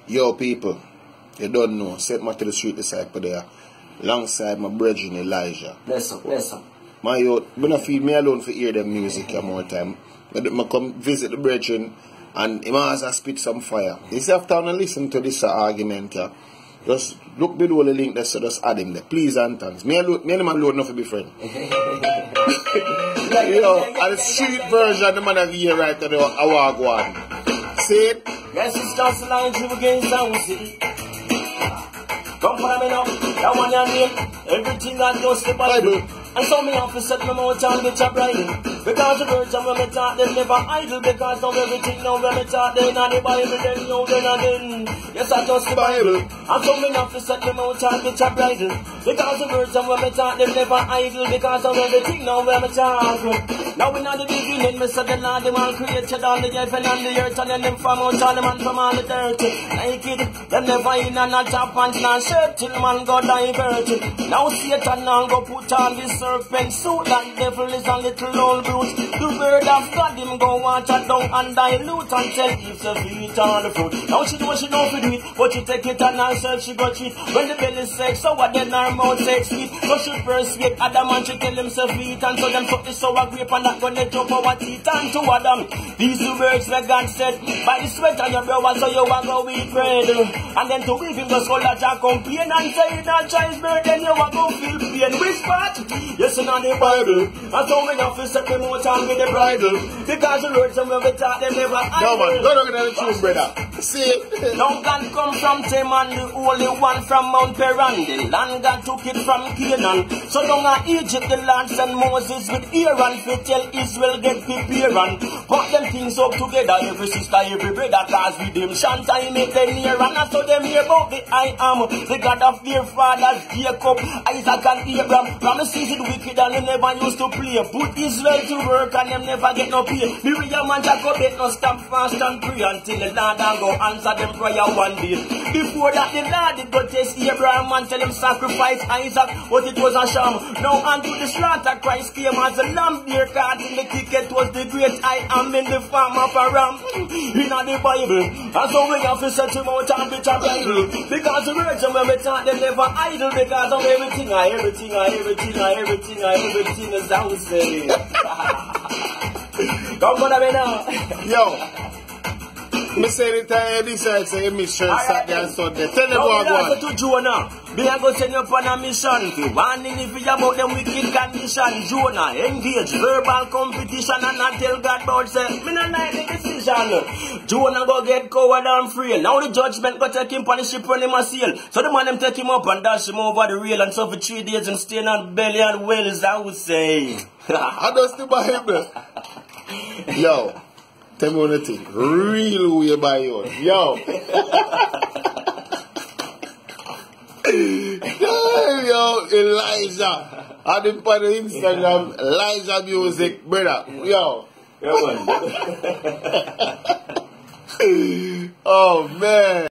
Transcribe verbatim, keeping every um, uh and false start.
Yo, people, you don't know. Set me to the street beside for there. Alongside my brethren Elijah. Bless up, bless up. My youth, I don't feel me alone for hear them music more time. I come visit the brethren and he has to spit some fire. You see, after I listen to this uh, argument, uh, just look below the link there, so just add him there. Please and thanks. Me and me and him alone not to be friends. You know, and the street version the man have here right now, I walk one. See it? Yes, it starts the line to against sound, see. Come for me now, that one your name. Everything I do, the Bible. And so me have to set my mouth and get a bridle. Because the words and when me talk, them never idle. Because of everything now when me talk, they not the Bible, then no, then again. Yes, I trust the Bible. And so me have to set my mouth and get a bridle. Because the words and when me talk, them never idle. Because of everything now when me talk. Now we know the beginning, me said the Lord, the man created all the heaven and the earth. And then them from out all the man from all the dirt. Like it, them never in and not top and not shirt. Till man go divert. Now Satan now go put on this serpent suit. That devil is a little old brute. The word of God him go water down and dilute and tell Eve to eat all the fruit. Now she know she know for do it, but she take it and herself she go cheat. When the belly sex, so what then her mouth sex sweet. So she persuade Adam and she tell himself eat. And so them suck the sour grape and that gonna jump our teeth. And to Adam, these two words where God said, by the sweat on your brow so you are go eat bread. And then to weave him the skull that you complain and say that child's birth then you are go feel pain. Which part? Yes, in the Bible. And so many of us set them out and with the bridle. Because the words and when we talk them never idle. No man, don't look at the truth, brother. See? Now God come from Teman, the only one from Mount Peran. The land God took it from Canaan. So down in Egypt the Lord sent Moses with Aaron to tell Israel get prepared. Put them things up together, every sister, every brother. Cause redemption time make them near. And so them hear about the I am, the God of their fathers, Jacob, Isaac and Abraham. Promises it wicked and they never used to play. Put Israel to work and them never get no pay. Miriam and Jacob bet no stop fast and pray until the Lord and go answer them prayer one day. Before that the Lord did go test Abraham and tell him sacrifice Isaac, but it was a sham. Now unto the slaughter Christ came as a lamb there caught in the ticket was the great I am in the farm of a ram. In the Bible. And so we have to set him out and bitch a Bible. Because the words and when we talk them never idle. Because of everything I everything I everything I everything I everything is down say. Come on me now. Yo. Me say the time this I say you miss church Saturday and Sunday. Tell them what I want. To Jonah. Be a go send you upon a mission. To warning if you about them wicked condition. Jonah engage verbal competition and not tell God about say me not like the decision. Jonah go get coward and free. Now the judgment go take him on the ship when him a sail. So the man them take him up and dash him over the rail and suffer three days and stay on belly and wells I would say. How does the Bible? Yo. Tell me one thing. Real way by you. Yo. Yo, Elijah. I didn't put on Instagram Elijah Music, brother. Yo. Yeah, Oh man.